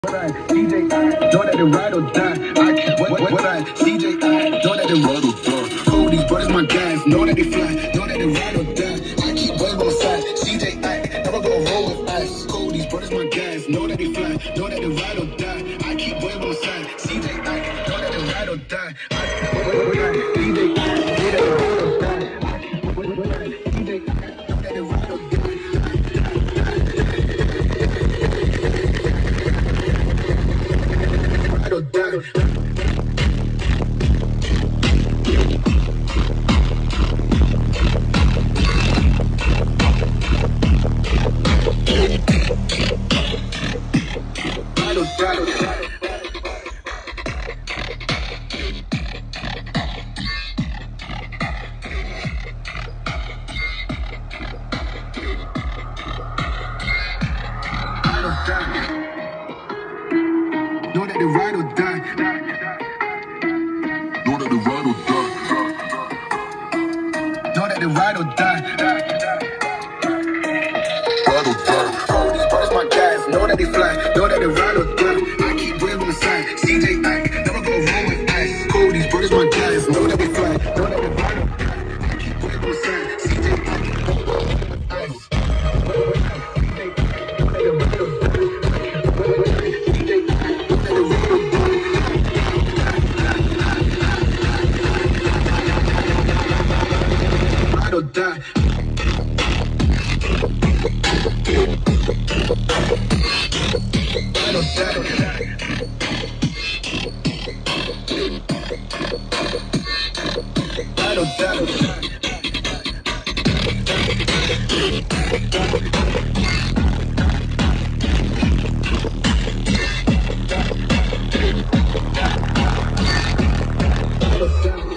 CJ, know that they ride or die. I can't what I CJ, know that they ride or die. Cody's brothers, my guys, know that they fly, know that they ride or die. I keep wave on side. CJ, never go roll with ice. Cody's brothers, my guys, know that they fly, know that they ride or die. I keep wave on side. CJ, know that they ride or die. CJ, know that they ride or die. CJ, know that they ride or die. Know that they ride or die. Know that they ride or die. Know that they ride or die. Ride or die. All these brothers, my guys, know that they fly, know that they ride or die. I keep wave on the side. CJ, never go wrong with ice. Cold, these brothers, my guys, know that they fly, know that they ride or die. I keep wave on the side. CJ, never go wrong with ice. Or die. Ride or die. Ride or die. Ride or die.